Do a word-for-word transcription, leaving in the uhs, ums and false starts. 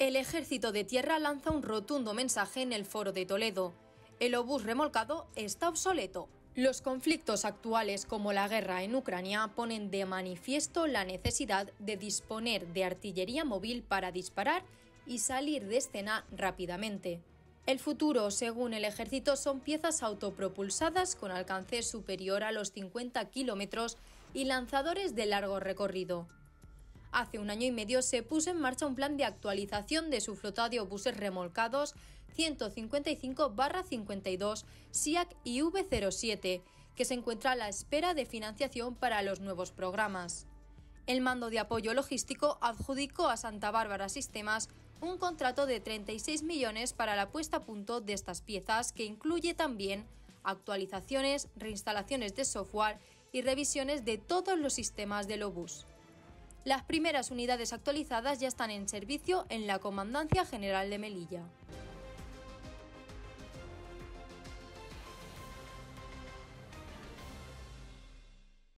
El Ejército de Tierra lanza un rotundo mensaje en el Foro de Toledo. El obús remolcado está obsoleto. Los conflictos actuales, como la guerra en Ucrania, ponen de manifiesto la necesidad de disponer de artillería móvil para disparar y salir de escena rápidamente. El futuro, según el Ejército, son piezas autopropulsadas con alcance superior a los cincuenta kilómetros y lanzadores de largo recorrido. Hace un año y medio se puso en marcha un plan de actualización de su flota de obuses remolcados ciento cincuenta y cinco barra cincuenta y dos S I A C I V cero siete, que se encuentra a la espera de financiación para los nuevos programas. El Mando de Apoyo Logístico adjudicó a Santa Bárbara Sistemas un contrato de treinta y seis millones para la puesta a punto de estas piezas, que incluye también actualizaciones, reinstalaciones de software y revisiones de todos los sistemas del obús. Las primeras unidades actualizadas ya están en servicio en la Comandancia General de Melilla.